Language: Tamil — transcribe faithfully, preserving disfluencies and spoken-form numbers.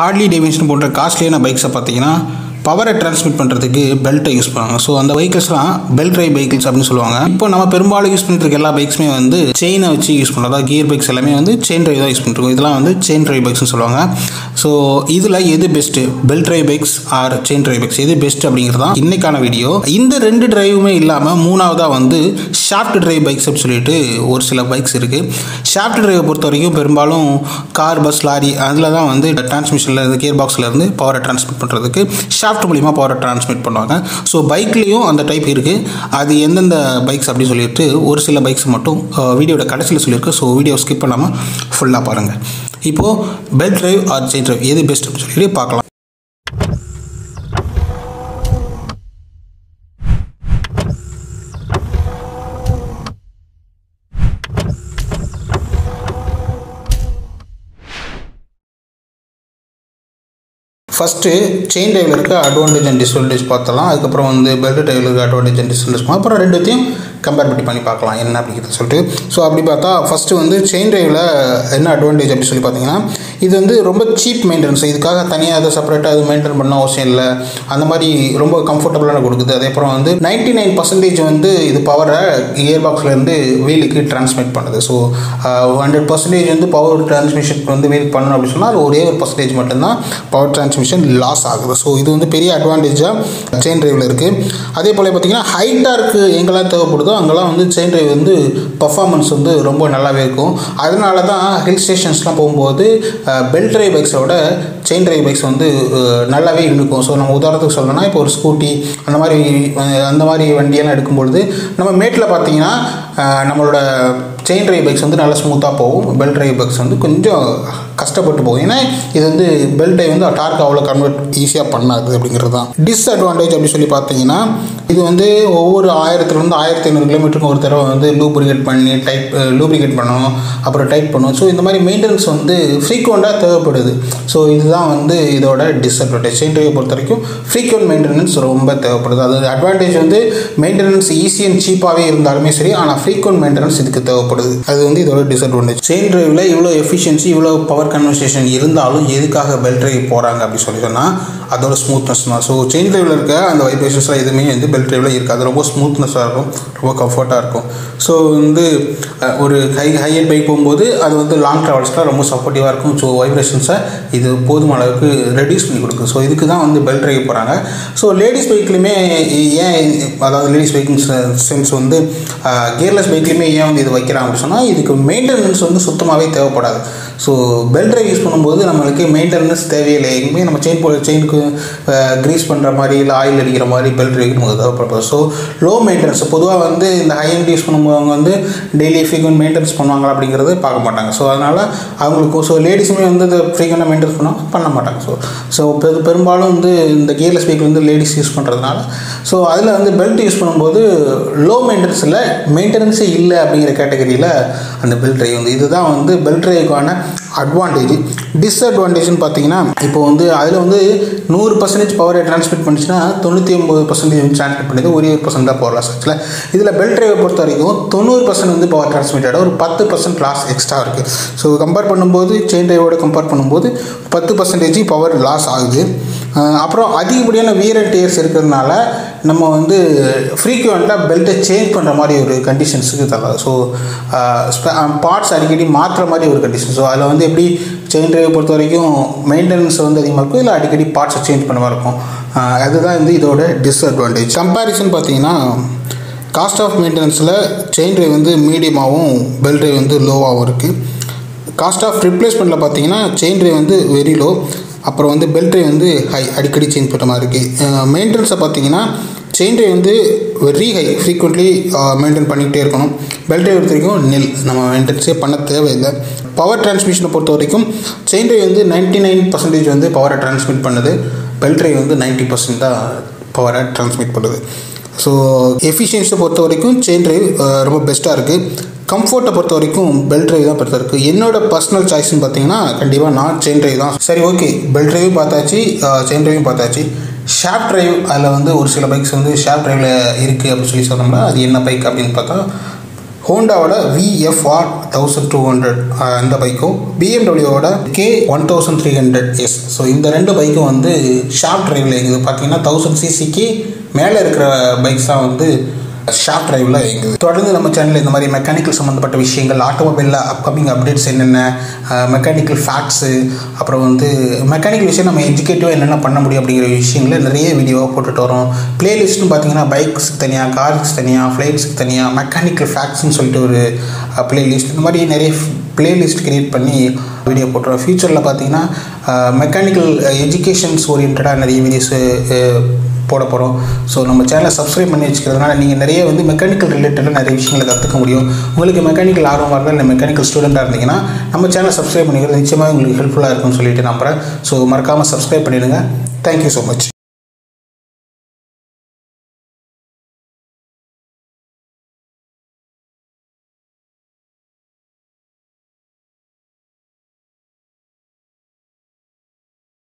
ஹார்லி டேவிட்சன் போன்ற காஸ்ட்லியான பைக்ஸை பார்த்தீங்கன்னா பவரை டிரான்ஸ்மிட் பண்ணுறதுக்கு பெல்ட்டை யூஸ் பண்ணுவாங்க. ஸோ அந்த வெஹிக்கிள்ஸ்லாம் பெல்ட் ட்ரைவ் வெஹிக்கிள்ஸ் அப்படின்னு சொல்லுவாங்க. இப்போ நம்ம பெரும்பாலும் யூஸ் பண்ணிட்டு இருக்க எல்லா பைக்ஸுமே வந்து செயினை வச்சு யூஸ் பண்ணுறோம். அதாவது கியர் பைக்ஸ் எல்லாமே வந்து செயின் ட்ரைவ் தான் யூஸ் பண்ணிருக்கோம். இதெல்லாம் வந்து செயின் ட்ரைவ் பைக்ஸ்னு சொல்லுவாங்க. ஸோ இதில் எது best, belt drive bikes or chain drive bikes எது பெஸ்ட் அப்படிங்கிறது தான் இன்னைக்கான வீடியோ. இந்த ரெண்டு டிரைவுமே இல்லாமல் மூணாவதாக வந்து ஷாஃப்ட் ட்ரைவ் பைக்ஸ் அப்படின்னு சொல்லிட்டு ஒரு சில பைக்ஸ் இருக்குது. ஷாஃப்ட் ட்ரைவை பொறுத்த வரைக்கும் பெரும்பாலும் கார், பஸ், லாரி அதில் தான் வந்து டிரான்ஸ்மிஷனில் இருந்து கியர் பாக்ஸில் இருந்து பவரை டிரான்ஸ்மிட் பண்ணுறதுக்கு ஷாஃப்ட் மூலிமா பவரை டிரான்ஸ்மிட் பண்ணுவாங்க. ஸோ பைக்லேயும் அந்த டைப் இருக்குது. அது எந்தெந்த பைக்ஸ் அப்படின்னு சொல்லிட்டு ஒரு சில பைக்ஸ் மட்டும் வீடியோட கடைசியில் சொல்லியிருக்கு. ஸோ வீடியோ ஸ்கிப் பண்ணாமல் ஃபுல்லாக பாருங்கள். இப்போது belt drive or chain drive எது பெஸ்ட் அப்படின்னு சொல்லிட்டு பார்க்கலாம். ஃபஸ்ட்டு செயின் ட்ரைவில் இருக்க அட்வான்டேஜ் அண்ட் டிஸ்அட்வான்டேஜ் பார்த்தலாம். அதுக்கப்புறம் வந்து பெல்ட் ட்ரைவில் இருக்க அட்வான்டேஜ் அண்ட் டிஸ்அட்வான்டேஜ் அப்புறம் ரெண்டுத்தையும் கம்பேர் பண்ணி பண்ணி பார்க்கலாம் என்ன அப்படிங்கிறத சொல்லிட்டு. ஸோ அப்படி பார்த்தா ஃபஸ்ட்டு வந்து செயின் ட்ரைவில் என்ன அட்வான்டேஜ் அப்படின்னு சொல்லி பார்த்தீங்கன்னா, இது வந்து ரொம்ப சீப் மெயின்டெனன்ஸ். இதுக்காக தனியாக அதை செப்பரேட்டாக அது மெயின்டைன் பண்ண அவசியம் இல்லை. அந்த மாதிரி ரொம்ப கம்ஃபர்டபுளான கொடுக்குது. அதேப்புறம் வந்து நைன்டி நைன் பர்சன்டேஜ் வந்து இது பவரை கியர் பாக்ஸ்லேருந்து வீலுக்கு டிரான்ஸ்மிட் பண்ணுது. ஸோ ஹண்ட்ரட் பர்சன்டேஜ் வந்து பவர் டிரான்ஸ்மிஷன் வந்து வீலுக்கு பண்ணணும் அப்படின்னு சொன்னால் ஒரே ஒரு பர்சன்டேஜ் மட்டும்தான் பவர் டிரான்ஸ்மிஷன் லாஸ் ஆகுது. ஸோ இது வந்து பெரிய அட்வான்டேஜாக செயின் ட்ரைவில் இருக்குது. அதே போல் பார்த்தீங்கன்னா ஹைட்டாக இருக்குது எங்கெல்லாம் தேவைப்படுதோ அங்கெல்லாம் வந்து செயின் ட்ரைவ் வந்து பர்ஃபார்மன்ஸ் வந்து ரொம்ப நல்லாவே இருக்கும். அதனால தான் ஹில் ஸ்டேஷன்ஸ்லாம் போகும்போது பெல்ட் ட்ரைவ் பைக்ஸோட செயின் ட்ரைவ் பைக்ஸ் வந்து நல்லாவே இருக்கும். ஸோ நம்ம உதாரணத்துக்கு சொல்லணும்னா இப்போ ஒரு ஸ்கூட்டி அந்த மாதிரி அந்த மாதிரி வண்டியெல்லாம் எடுக்கும்பொழுது நம்ம மேட்டில் பார்த்தீங்கன்னா நம்மளோட செயின் ட்ரைவ் பைக்ஸ் வந்து நல்லா ஸ்மூத்தாக போகும். பெல்ட் ட்ரைவ் பைக்ஸ் வந்து கொஞ்சம் கஷ்டப்பட்டு போகும். ஏன்னா இது வந்து பெல்ட் ட்ரைவ் வந்து டார்க் அவ்வளோ கன்வெர்ட் ஈஸியாக பண்ணாது அப்படிங்கிறது தான் டிஸ்அட்வான்டேஜ் அப்படின்னு சொல்லி பார்த்தீங்கன்னா, இது வந்து ஒவ்வொரு ஆயிரத்துலேருந்து ஆயிரத்தி ஐநூறு கிலோமீட்டருக்கு ஒரு தடவை வந்து லூப்ரிகேட் பண்ணி டைப் லூப்ரிகேட் பண்ணணும், அப்புறம் டைப் பண்ணணும். ஸோ இந்த மாதிரி மெயின்டெனன்ஸ் வந்து ஃப்ரீக்வெண்ட்டாக தேவைப்படுது. ஸோ இதுதான் வந்து இதோட டிஸ்அட்வான்டேஜ். செயின் ட்ரைவை பொறுத்த வரைக்கும் ஃப்ரீக்வெண்ட் மெயின்டெனன்ஸ் ரொம்ப தேவைப்படுது. அது அட்வான்டேஜ் வந்து மெயின்டெனன்ஸ் ஈஸி அண்ட் சீப்பாகவே இருந்தாலுமே சரி, ஆனால் ஃப்ரீக்வெண்ட் மெயின்டெனன்ஸ் இதுக்கு தேவைப்படுது. அது வந்து இதோட டிஸ்அட்வான்டேஜ். செயின் ட்ரைவில் இவ்வளோ எஃபிஷியன்சி இவ்வளோ பவர் கன்வர்சேஷன் இருந்தாலும் எதுக்காக பெல்ட் ட்ரைவ் போகிறாங்க அப்படின்னு சொல்லி சொன்னால் அதோட ஸ்மூத்னஸ் தான். ஸோ செயின் ட்ரைவில் இருக்க அந்த வைப்ரேஷன்ஸ்லாம் எதுவுமே வந்து பெல்ட் ட்ரைவில் இருக்காது. ரொம்ப ஸ்மூத்னஸாக இருக்கும், ரொம்ப கம்ஃபர்ட்டாக இருக்கும். ஸோ வந்து ஒரு ஹை ஹையர் பைக் போகும்போது அது வந்து லாங் ட்ராவல்ஸ்லாம் ரொம்ப சப்போர்ட்டிவாக இருக்கும். ஸோ வைப்ரேஷன்ஸை இது போதுமான அளவுக்கு ரெடியூஸ் பண்ணி கொடுக்கும். ஸோ இதுக்கு தான் வந்து பெல்ட் ட்ரைவ் போகிறாங்க. ஸோ லேடிஸ் பைக்லையுமே ஏன், அதாவது லேடிஸ் பைக்கிங் சென்ஸ் வந்து கியர்லெஸ் பைக்லையுமே ஏன் வந்து இது வைக்கிறாங்க அப்படின்னு சொன்னால் இதுக்கு மெயின்டெனன்ஸ் வந்து சுத்தமாகவே தேவைப்படாது. ஸோ பெல்ட் ட்ரைவ் யூஸ் பண்ணும்போது நம்மளுக்கு மெயின்டெனன்ஸ் தேவையில்லை. எங்கேயுமே நம்ம செயின் போல செயினுக்கு க்ரீஸ் பண்ணுற மாதிரி இல்லை ஆயில் அடிக்கிற மாதிரி பெல்ட் ட்ரைவுக்கு நமக்கு தேவைப்படுது. ஸோ லோ மெயின்டெனன்ஸ் பொதுவாக வந்து இந்த ஹை எண்ட் யூஸ் பண்ணும்போது வந்து டெய்லி ஃப்ரீக்வெண்ட் மெயின்டெனன்ஸ் பண்ணுவாங்களா அப்படிங்கிறது பார்க்க மாட்டாங்க. ஸோ அதனால் அவங்களுக்கு ஸோ லேடிஸுமே வந்து இந்த ஃப்ரீக்வெண்ட்டாக மெயின்டெனன்ஸ் பண்ணுவாங்க பண்ண மாட்டாங்க. ஸோ ஸோ பெரு பெரும்பாலும் வந்து இந்த கியர்லெஸ் பைக் வந்து லேடிஸ் யூஸ் பண்ணுறதுனால ஸோ அதில் வந்து பெல்ட் யூஸ் பண்ணும்போது லோ மெயின்டெனன்ஸ் இல்லை, மெயின்டெனன்ஸே இல்லை அப்படிங்கிற கேட்டகரியில் அந்த பெல்ட் ட்ரைவ் வந்து இதுதான் வந்து பெல்ட் ட்ரைவுக்கான அட்வான்டேஜ். டிஸ்அட்வான்டேஜ்னு பார்த்தீங்கன்னா இப்போ வந்து அதில் வந்து நூறு பர்சன்டேஜ் பவரை டிரான்ஸ்மிட் பண்ணிச்சுன்னா தொண்ணூற்றி ஒம்பது பர்சன்டேஜ் வந்து டிரான்ஸ்மிட் பண்ணிது, ஒரே ஒரு பர்சன்ட் தான் பவர் லாஸ் ஆச்சுல. இதில் பெல்ட் ட்ரைவை பொறுத்த வரைக்கும் தொண்ணூறு பர்சன்ட் வந்து பவர் டிரான்ஸ்மிட்டட், ஒரு பத்து பர்சன்ட் லாஸ் எக்ஸ்ட்ரா இருக்குது. ஸோ கம்பேர் பண்ணும்போது செயின் ட்ரைவோட கம்பேர் பண்ணும்போது பத்து பர்சன்டேஜ் பவர் லாஸ் ஆகுது. அப்புறம் அதிகப்படியான வியர் அண்ட் டேர்ஸ் இருக்கிறதுனால நம்ம வந்து ஃப்ரீக்வெண்ட்டாக பெல்ட்டை சேஞ்ச் பண்ணுற மாதிரி ஒரு கண்டிஷன்ஸுக்கு தரலாம். ஸோ பார்ட்ஸ் அடிக்கடி மாற்றுற மாதிரி ஒரு கண்டிஷன். ஸோ அதில் வந்து எப்படி செயின் ட்ரைவை பொறுத்த வரைக்கும் மெயின்டெனன்ஸ் வந்து அதிகமாக இருக்கும், இல்லை அடிக்கடி பார்ட்ஸை சேஞ்ச் பண்ண மாதிரி இருக்கும். அதுதான் வந்து இதோட டிஸ்அட்வான்டேஜ். கம்பேரிசன் பார்த்தீங்கன்னா காஸ்ட் ஆஃப் மெயின்டெனன்ஸில் செயின் ட்ரைவ் வந்து மீடியமாகவும் பெல்ட் ட்ரைவ் வந்து லோவாகவும் இருக்குது. காஸ்ட் ஆஃப் ரிப்ளேஸ்மெண்ட்டில் பார்த்தீங்கன்னா செயின் ட்ரைவ் வந்து வெரி லோ, அப்புறம் வந்து பெல்ட் ட்ரைவ் வந்து ஹை, அடிக்கடி சேஞ்ச் பண்ணுற மாதிரி இருக்குது. மெயின்டெனன்ஸை பார்த்தீங்கன்னா செயின் ட்ரைவ் வந்து வெரி ஹை, ஃப்ரீக்வெண்ட்லி மெயின்டைன் பண்ணிக்கிட்டே இருக்கணும். பெல்ட் ட்ரைவ் பொறுத்த வரைக்கும் நெல், நம்ம மெயின்டெனன்ஸே பண்ண தேவையில்லை. பவர் டிரான்ஸ்மிஷனை பொறுத்த வரைக்கும் செயின் ட்ரைவ் வந்து நைன்ட்டி நைன் பர்சன்டேஜ் வந்து பவரை டிரான்ஸ்மிட் பண்ணுது, பெல்ட் ட்ரைவ் வந்து நைன்ட்டி பர்சன்ட் தான் பவரை டிரான்ஸ்மிட் பண்ணுது. ஸோ எஃபிஷியன்ஸை பொறுத்த வரைக்கும் செயின் ட்ரைவ் ரொம்ப பெஸ்ட்டாக இருக்குது. கம்ஃபர்ட்டை பொறுத்த வரைக்கும் பெல்ட் ட்ரைவ் தான் பெருசாக இருக்குது. என்னோட பர்சனல் சாய்ஸ்ன்னு பார்த்தீங்கன்னா கண்டிப்பாக நான் செயின் ட்ரைவ் தான். சரி, ஓகே, பெல்ட் ட்ரைவும் பார்த்தாச்சு, செயின் ட்ரைவும் பார்த்தாச்சு. ஷாஃப்ட் ட்ரைவ், அதில் வந்து ஒரு சில பைக்ஸ் வந்து ஷாஃப்ட் ட்ரைவில் இருக்குது அப்படின்னு சொல்லி சொன்னோம்னா அது என்ன பைக் அப்படின்னு பார்த்தா ஹோண்டாவோட V F R twelve hundred இந்த பைக்கும் பிஎம்டபிள்யூவோட K thirteen hundred S. So இந்த ரெண்டு பைக்கும் வந்து ஷார்ட் டிரைவில் இயங்குது. பார்த்தீங்கன்னா தௌசண்ட் சிசிக்கு மேலே இருக்கிற பைக்ஸ் தான் வந்து ஷார்ட் டிரைவில் இயங்குது. தொடர்ந்து நம்ம சேனலில் இந்த மாதிரி மெக்கானிக்கல் சம்மந்தப்பட்ட விஷயங்கள், ஆட்டோமொபைலில் அப்கமிங் அப்டேட்ஸ் என்னென்ன, மெக்கானிக்கல் ஃபேக்ட்ஸு, அப்புறம் வந்து மெக்கானிக்கல் விஷயம் நம்ம எஜுகேட்டிவாக என்னென்ன பண்ண முடியும் அப்படிங்கிற விஷயங்களை நிறைய வீடியோவாக போட்டுட்டு வரோம். பிளேலிஸ்ட்னு பார்த்தீங்கன்னா பைக்ஸுக்கு தனியாக, கார்ஸுக்கு தனியாக, ஃப்ளைட்ஸுக்கு தனியாக, மெக்கானிக்கல் ஃபேக்ட்ஸ்ன்னு சொல்லிட்டு ஒரு பிளேலிஸ்ட், இந்த மாதிரி நிறைய பிளேலிஸ்ட் க்ரியேட் பண்ணி வீடியோ போட்டுருவோம். ஃப்யூச்சரில் பார்த்தீங்கன்னா மெக்கானிக்கல் எஜுகேஷன்ஸ் ஓரியன்டாக நிறைய வீடியோஸு போட போகிறோம். ஸோ நம்ம சேனலை சப்ஸ்கிரைப் பண்ணி வச்சுக்கிறதுனால நீங்கள் நிறைய வந்து மெக்கானிக்கல் ரிலேட்டடாக நிறைய விஷயங்களை கற்றுக்க முடியும். உங்களுக்கு மெக்கானிக்கல் ஆர்வமாக இருந்தால், இல்லை மெக்கானிக்கல் ஸ்டூடெண்ட்டாக இருந்தீங்கன்னா நம்ம சேனலை சப்ஸ்கிரைப் பண்ணிக்கிறது நிச்சயமாக உங்களுக்கு ஹெல்ப்ஃபுல்லாக இருக்கும்னு சொல்லிட்டு நம்புகிறேன். ஸோ மறக்காமல் சப்ஸ்கிரைப் பண்ணிடுங்க. Thank you so much.